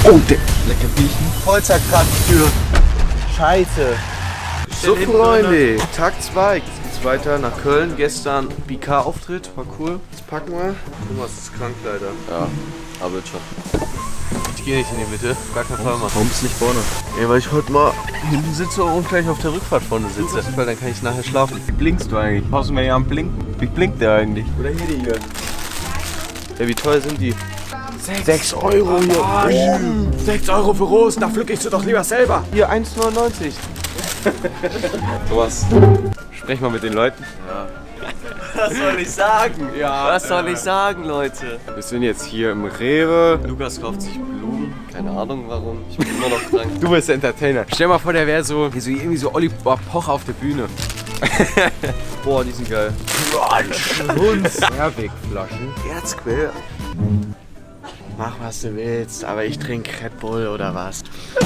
Oh, der lecker Bierchen. Voll zerkratzt für Scheiße. So Freunde, Tag 2. Jetzt geht's weiter nach Köln. Gestern BK-Auftritt, war cool. Jetzt packen wir. Thomas ist krank leider. Ja, aber jetzt schon. Ich gehe nicht in die Mitte, gar kein Fall mal. Warum bist du nicht vorne? Ja, weil ich heute mal hinten sitze und gleich auf der Rückfahrt vorne sitze. Weil dann kann ich nachher schlafen. Wie blinkst du eigentlich? Brauchst du mir ja am Blinken? Wie blinkt der eigentlich? Oder hier? Ja, wie teuer sind die? 6 Euro hier. 6 Euro für Rosen, da pflück ich sie doch lieber selber. Hier 1,99. Thomas, Sprech mal mit den Leuten. ja. Was soll ich sagen? Ja. Was soll ich sagen, Leute? Wir sind jetzt hier im Rewe. Lukas kauft sich Blumen. Keine Ahnung warum. Ich bin immer noch krank. Du bist Entertainer. Stell mal vor, der wäre so irgendwie so Oliver Pocher auf der Bühne. Boah, die sind geil. Mehrwegflaschen. Erzquell. Mach was du willst, aber ich trinke Red Bull oder was.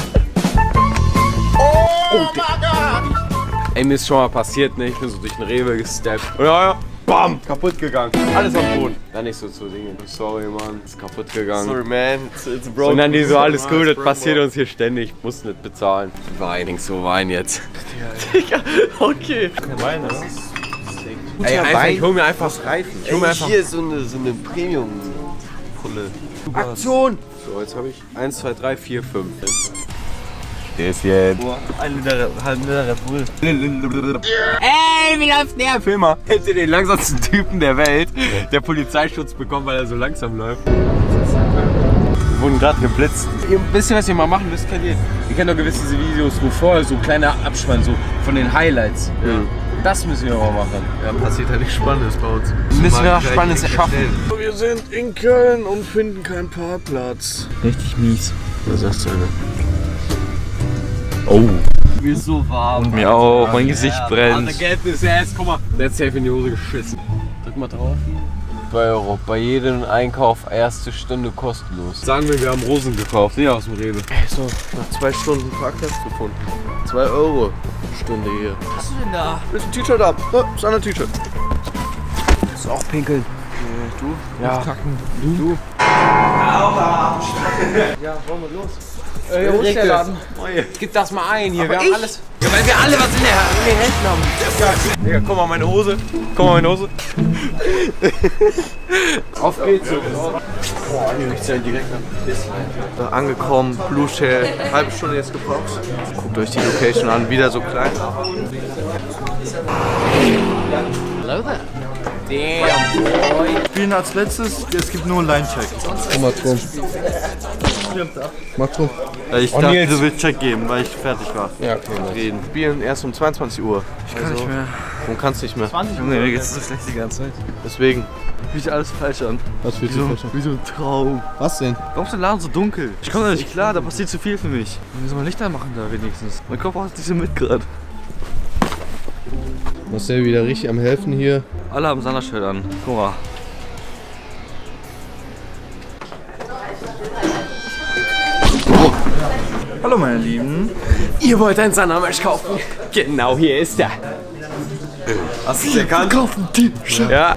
Oh mein Gott! Ey, mir ist schon mal passiert, ne? Ich bin so durch den Rewe gesteppt. Und ja, bam! Kaputt gegangen. Alles am Boden. Dann nicht so zu singen. Sorry, Mann. Ist kaputt gegangen. Sorry, man. It's broken. Und dann die so, alles gut, das passiert uns hier ständig. Muss nicht bezahlen. Wein, so Wein jetzt. Digga, okay. Wein, oder? Ey, einfach, ich hol mir einfach Reifen. Ich hol mir einfach. Hier so eine Premium-Pulle. Aktion! So, jetzt habe ich 1, 2, 3, 4, 5. Der ist jetzt. Boah, halb Liter Red Bull. Ey, wie läuft der? Film mal. Kennt ihr den langsamsten Typen der Welt, der Polizeischutz bekommt, weil er so langsam läuft? Wir wurden gerade geblitzt. Wisst ihr, was ihr mal machen müsst? Ihr kennt doch gewiss diese Videos, wo vorher so kleiner Abspann so von den Highlights. Ja. Das müssen wir mal machen. Ja, passiert ja nichts Spannendes bei uns. Müssen wir was Spannendes erschaffen. Wir sind in Köln und finden keinen Parkplatz. Richtig mies. Was sagst du denn? Oh. Mir ist so warm. Mir auch, mein Gesicht brennt. Guck mal. Der hat safe in die Hose geschissen. Drück mal drauf. 2 Euro. Bei jedem Einkauf erste Stunde kostenlos. Sagen wir haben Rosen gekauft, nicht aus dem Rewe. So, nach 2 Stunden Parkplatz gefunden. 2 Euro Stunde hier. Was hast du denn da? Ist ein T-Shirt ab. Ja, ist ein T-Shirt. Ist auch pinkeln. Du? Ja. Kacken. Du? Ja, wollen wir los? Wo ist der Laden? Gib das mal ein hier. Wir haben alles. Ja, weil wir alle was in den Händen haben. Ja. Digga, guck mal meine Hose. Guck mal meine Hose. Auf geht's. Boah, hier riecht's ja direkt an. Angekommen, Blue Shell. Halbe Stunde jetzt gebraucht. Guckt euch die Location an, wieder so klein. Hello there. Damn, boy. Spielen als letztes, es gibt nur einen Line-Check. Komm mal drum. Mach drum. Ich dachte, du willst Check geben, weil ich fertig war. Ja, okay. Reden. Spielen erst um 22 Uhr. Ich kann nicht mehr. Du kannst nicht mehr. 20 Uhr? Nee, jetzt ist das schlecht die ganze Zeit. Deswegen. Fühlt sich alles falsch an. Was fühlt sich falsch an? Wie so ein Traum. Was denn? Warum ist der Laden so dunkel? Ich komme da nicht klar, da passiert zu viel für mich. Wir müssen mal Lichter machen da wenigstens. Mein Kopf hat nicht so mit gerade. Marcel wieder richtig am helfen hier. Alle haben Sanderschild an. Guck mal. Hallo meine Lieben. Ihr wollt einen Sandermesh kaufen? Genau, hier ist er. Hast du es erkannt? Wir kaufen T-Shirt. Ja.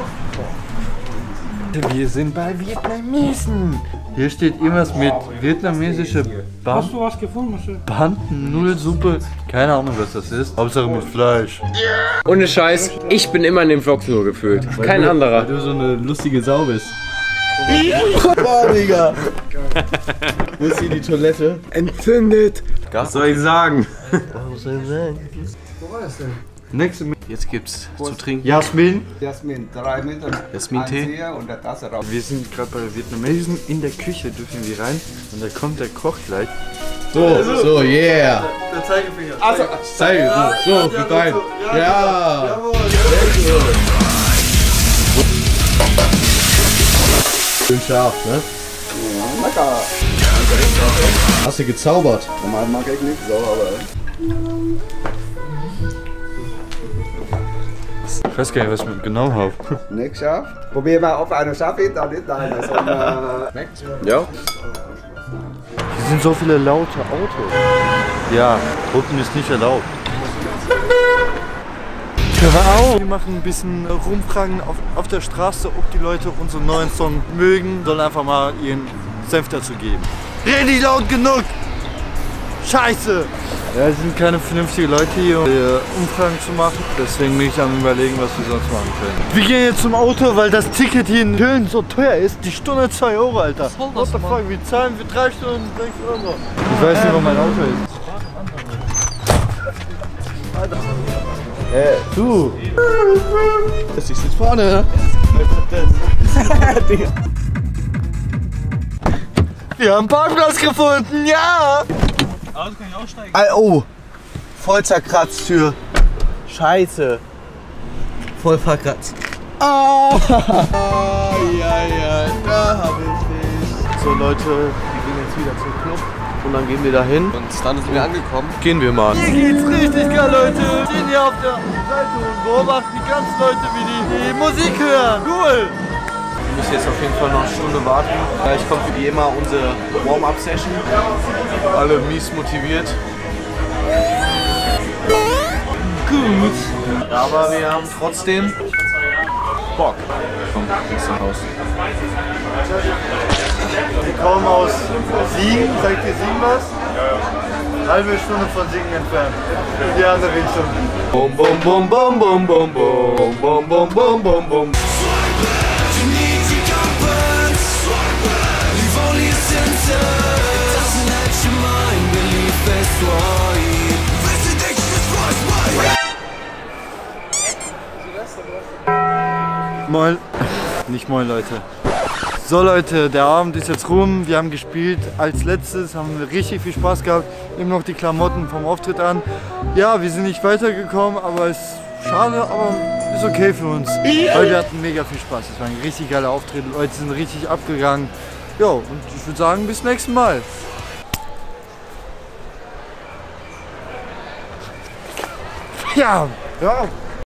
Wir sind bei Vietnamesen. Hier steht irgendwas mit vietnamesische Hast du was gefunden, Marcel? Bandennudelsuppe. Keine Ahnung, was das ist. Hauptsache mit Fleisch. Ohne Scheiß, ich bin immer in dem Vlog nur gefühlt. Kein anderer. Weil du so eine lustige Sau bist. Boah, Digga. Wo ist hier die Toilette? Entzündet. Was soll ich sagen? Was soll ich sagen? Wo war das denn? Nächste Jetzt gibt's zu trinken. Jasmin. Jasmin, 3 Meter. Jasmin-Tee. Und der Tasse raus. Wir sind gerade bei Vietnamesen. In der Küche dürfen wir rein. Und da kommt der Koch gleich. So, yeah. Der Zeigefinger. Also, Zeig, so, für rein. Ja. Schön scharf, ne? Ja, lecker. Hast du gezaubert? Normal mag ich nicht so, aber... Ich weiß gar nicht, was ich genommen habe. Nicht scharf. Probier mal auf eine scharfe, dann nicht eine. Ja. Hier sind so viele laute Autos. Ja, Hupen ist nicht erlaubt. Hör auf! Wir machen ein bisschen Rumfragen auf der Straße, ob die Leute unseren neuen Song mögen. Sollen einfach mal ihren Senf dazu geben. Red nicht laut genug! Scheiße! Ja, es sind keine vernünftigen Leute hier, um Umfragen zu machen. Deswegen bin ich am Überlegen, was wir sonst machen können. Wir gehen jetzt zum Auto, weil das Ticket hier in Köln so teuer ist. Die Stunde 2 Euro, Alter. What the fuck, wir zahlen für 3 Stunden 6 Euro. Ich weiß nicht, wo mein Auto ist. Alter. Du! Das ist jetzt vorne. Wir haben einen Parkplatz gefunden, ja! Auto kann ich aussteigen. Oh, voll zerkratzt Tür. Scheiße. Voll verkratzt. Ah, ja, da habe ich dich. So Leute, wir gehen jetzt wieder zum Club und dann gehen wir da hin. Und dann sind wir angekommen. Gehen wir mal. Hier geht's richtig geil, Leute. Wir stehen hier auf der Seite und beobachten die ganzen Leute, wie die Musik hören. Cool. Wir müssen jetzt auf jeden Fall noch eine Stunde warten. Gleich kommt wie immer unsere Warm-Up-Session. Alle mies motiviert. Gut. Aber wir haben trotzdem Bock. Komm, gehst du raus. Wir kommen aus Siegen. Sagt ihr Siegen was? Halbe Stunde von Siegen entfernt. In die andere Richtung. Bum bum bum bum bum bum bum bum bum bum bum bum. Moin. Nicht moin, Leute. So Leute, der Abend ist jetzt rum. Wir haben gespielt. Als letztes haben wir richtig viel Spaß gehabt. Eben noch die Klamotten vom Auftritt an. Ja, wir sind nicht weitergekommen, aber es ist schade, aber ist okay für uns. Weil wir hatten mega viel Spaß. Es war ein richtig geiler Auftritt. Die Leute sind richtig abgegangen. Ja, und ich würde sagen, bis nächsten Mal. Ja, ja.